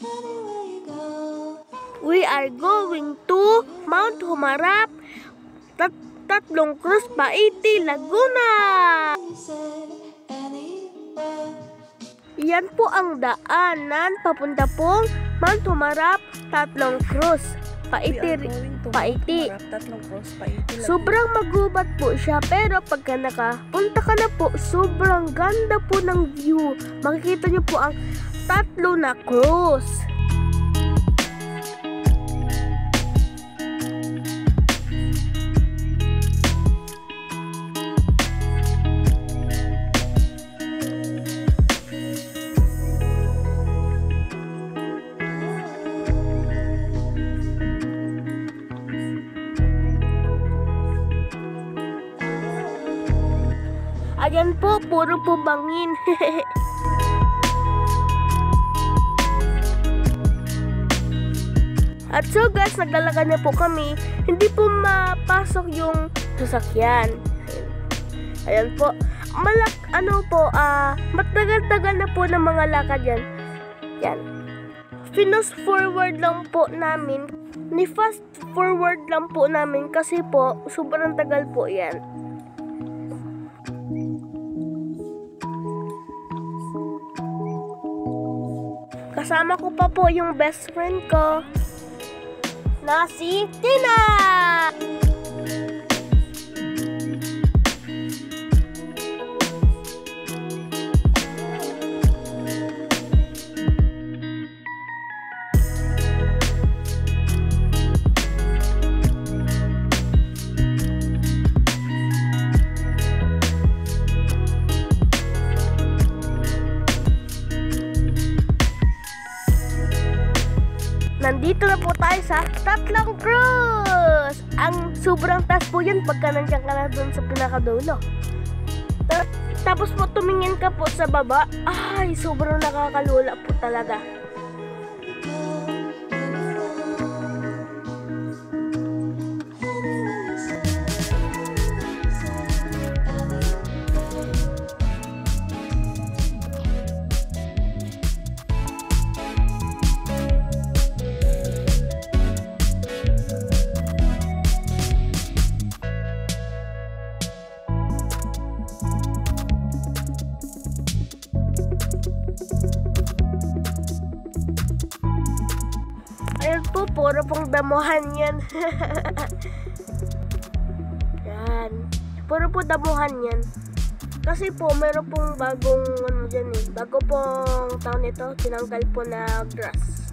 We are going to Mt.Humarap, Tatlong Krus, Paete, Laguna. Yan po ang daanan papunta pong Mt.Humarap, Tatlong Krus, Paete. Sobrang magubat po siya, pero pagka nakapunta ka na po, sobrang ganda po ng view. Makikita niyo po ang tatlo na krus. Ayan po, puro po bangin. At so guys, naglalakad na po kami. Hindi po mapasok yung sasakyan. Ayan po. Matagal-tagal na po ng mga lakad yan. Yan. Fast forward lang po namin. Ni-fast forward lang po namin kasi po, sobrang tagal po yan. Kasama ko pa po yung best friend ko na si Tina. Nandito na po tayo sa Tatlong Krus. Ang sobrang taas po yan pagka nandiyan ka na doon sa pinakadulo. Tapos po tumingin ka po sa baba. Ay, sobrang nakakalula po talaga. Ayan po, puro pong damuhan yan. Yan. Puro po damuhan yan. Kasi po, meron pong bagong dyan eh. Bago pong taon ito, tinanggal po na grass.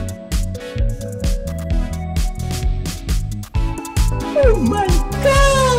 Oh my God!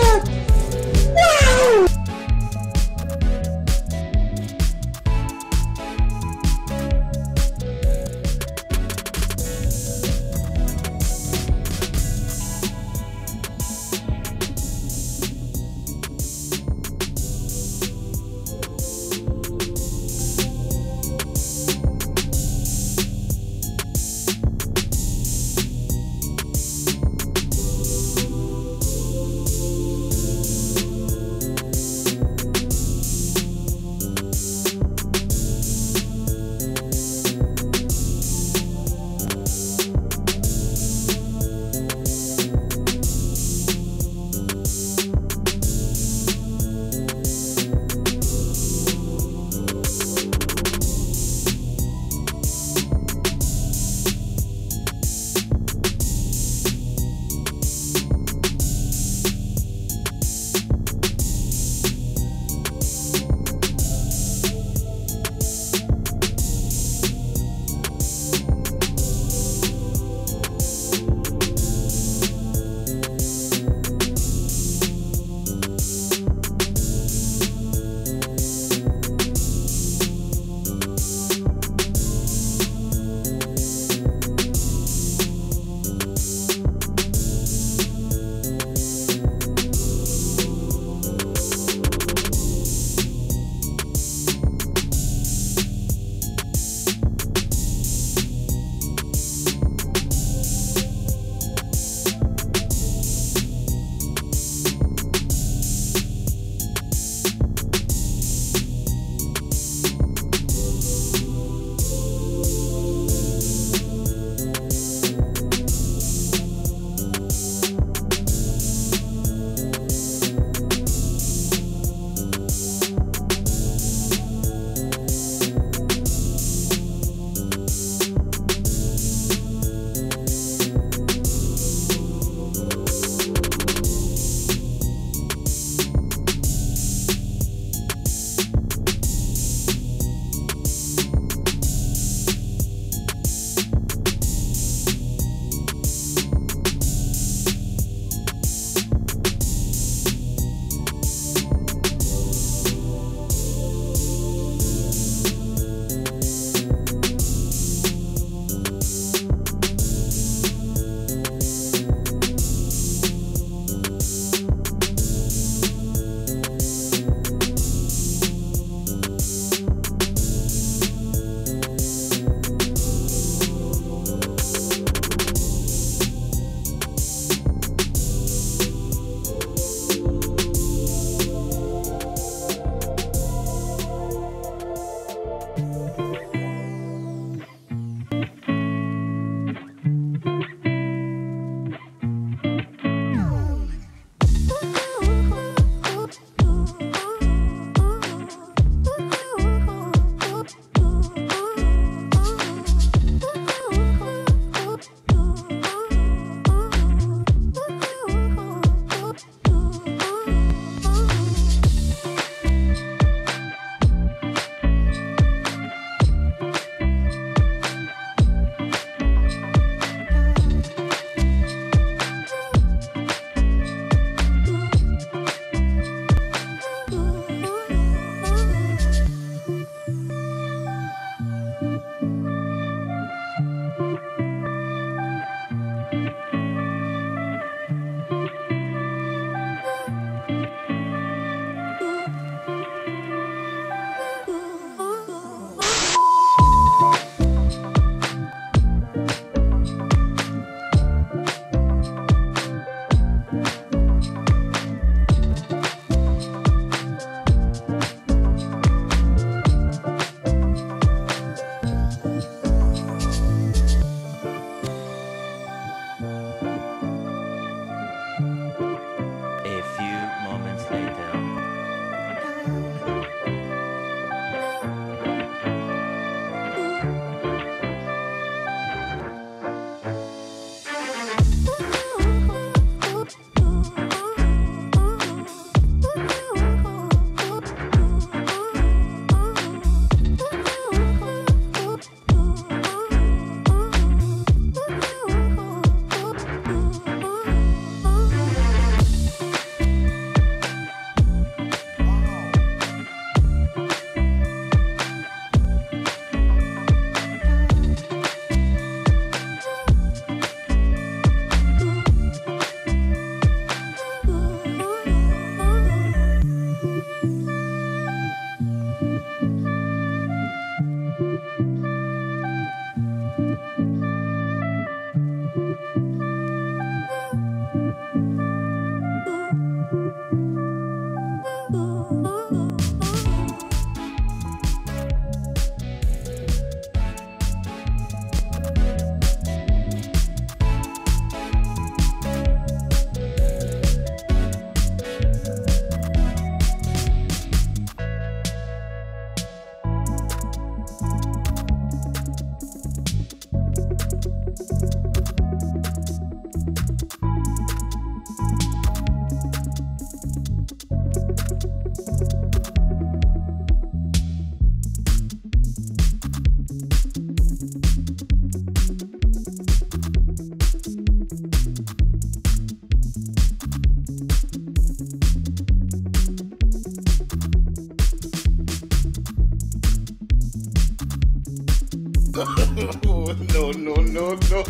No, no, no, no.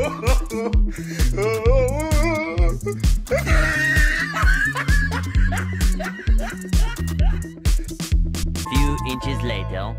Few inches later.